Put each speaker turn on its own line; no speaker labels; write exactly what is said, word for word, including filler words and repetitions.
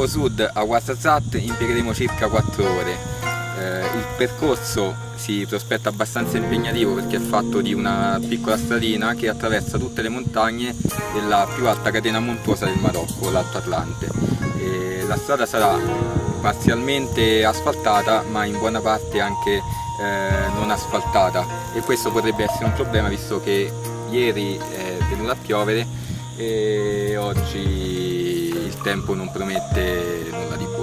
Borgo Sud a Ouarzazate impiegheremo circa quattro ore. Eh, il percorso si prospetta abbastanza impegnativo perché è fatto di una piccola stradina che attraversa tutte le montagne della più alta catena montuosa del Marocco, l'Alto Atlante. E la strada sarà parzialmente asfaltata ma in buona parte anche eh, non asfaltata, e questo potrebbe essere un problema visto che ieri è venuto a piovere e oggi il tempo non promette nulla di buono.